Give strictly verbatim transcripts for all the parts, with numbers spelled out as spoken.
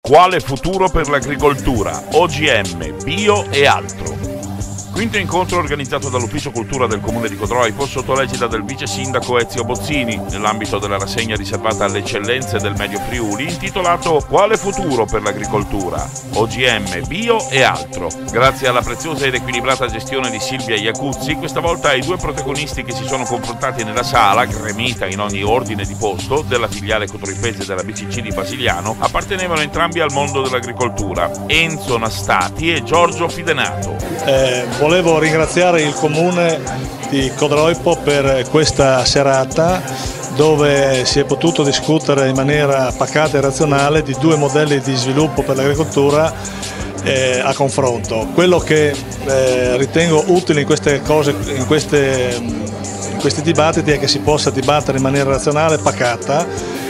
Quale futuro per l'agricoltura? O G M, bio e altro. Quinto incontro organizzato dall'Ufficio Cultura del Comune di Codroipo sotto l'egida del vice sindaco Ezio Bozzini, nell'ambito della rassegna riservata alle eccellenze del Medio Friuli, intitolato Quale futuro per l'agricoltura? O G M, bio e altro. Grazie alla preziosa ed equilibrata gestione di Silvia Iacuzzi, questa volta i due protagonisti che si sono confrontati nella sala, gremita in ogni ordine di posto, della filiale codroipese della B C C di Basigliano, appartenevano entrambi al mondo dell'agricoltura, Enzo Nastati e Giorgio Fidenato. Eh, Volevo ringraziare il Comune di Codroipo per questa serata dove si è potuto discutere in maniera pacata e razionale di due modelli di sviluppo per l'agricoltura eh, a confronto. Quello che eh, ritengo utile in queste cose, in, queste, in questi dibattiti è che si possa dibattere in maniera razionale e pacata,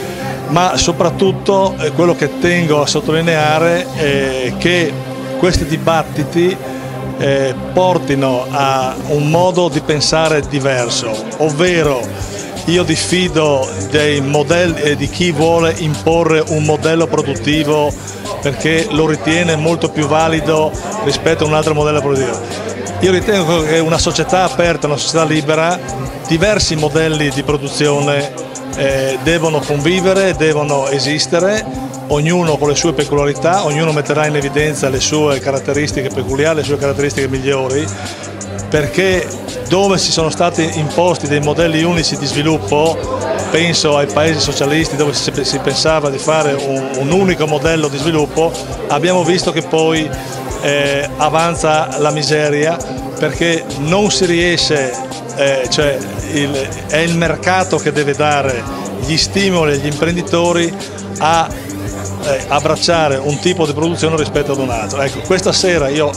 ma soprattutto eh, quello che tengo a sottolineare è che questi dibattiti Eh, portino a un modo di pensare diverso, ovvero io diffido dei modelli e eh, di chi vuole imporre un modello produttivo perché lo ritiene molto più valido rispetto a un altro modello produttivo. Io ritengo che una società aperta, una società libera, diversi modelli di produzione eh, devono convivere, devono esistere, ognuno con le sue peculiarità, ognuno metterà in evidenza le sue caratteristiche peculiari, le sue caratteristiche migliori, perché dove si sono stati imposti dei modelli unici di sviluppo, penso ai paesi socialisti dove si, si pensava di fare un, un unico modello di sviluppo, abbiamo visto che poi eh, avanza la miseria perché non si riesce, eh, cioè il, è il mercato che deve dare gli stimoli agli imprenditori a abbracciare un tipo di produzione rispetto ad un altro. Ecco, questa sera io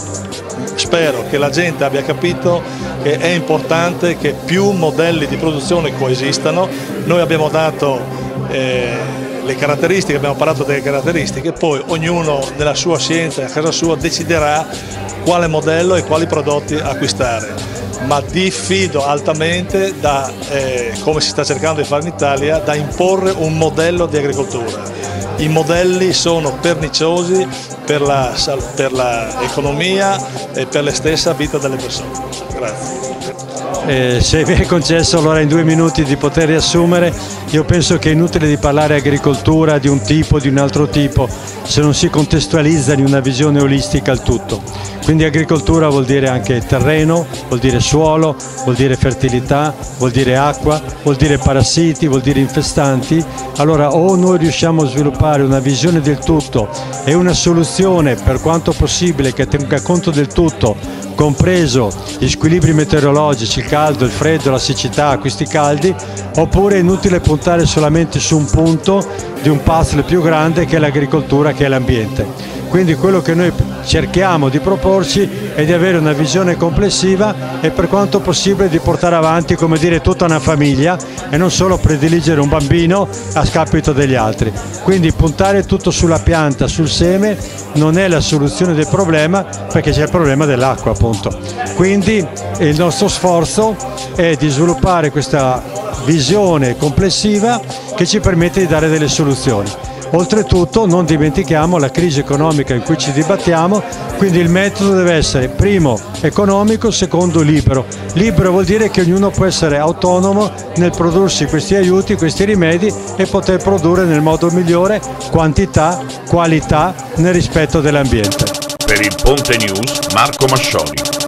spero che la gente abbia capito che è importante che più modelli di produzione coesistano. Noi abbiamo dato eh, le caratteristiche, abbiamo parlato delle caratteristiche, poi ognuno nella sua scienza, a casa sua, deciderà quale modello e quali prodotti acquistare. Ma diffido altamente da, eh, come si sta cercando di fare in Italia, da imporre un modello di agricoltura. I modelli sono perniciosi per la, per l'economia e per la stessa vita delle persone. Grazie. Eh, se mi è concesso allora in due minuti di poter riassumere, io penso che è inutile di parlare agricoltura di un tipo, di un altro tipo, se non si contestualizza in una visione olistica al tutto. Quindi agricoltura vuol dire anche terreno, vuol dire suolo, vuol dire fertilità, vuol dire acqua, vuol dire parassiti, vuol dire infestanti. Allora o noi riusciamo a sviluppare una visione del tutto e una soluzione per quanto possibile che tenga conto del tutto, compreso gli squilibri meteorologici, il caldo, il freddo, la siccità, questi caldi, oppure è inutile puntare solamente su un punto di un puzzle più grande che è l'agricoltura, che è l'ambiente. Quindi quello che noi cerchiamo di proporci è di avere una visione complessiva e per quanto possibile di portare avanti, come dire, tutta una famiglia e non solo prediligere un bambino a scapito degli altri. Quindi puntare tutto sulla pianta, sul seme, non è la soluzione del problema perché c'è il problema dell'acqua, appunto. Quindi il nostro sforzo è di sviluppare questa visione complessiva che ci permette di dare delle soluzioni. Oltretutto non dimentichiamo la crisi economica in cui ci dibattiamo, quindi il metodo deve essere primo economico, secondo libero. Libero vuol dire che ognuno può essere autonomo nel prodursi questi aiuti, questi rimedi e poter produrre nel modo migliore quantità, qualità nel rispetto dell'ambiente. Per il Ponte News, Marco Mascioli.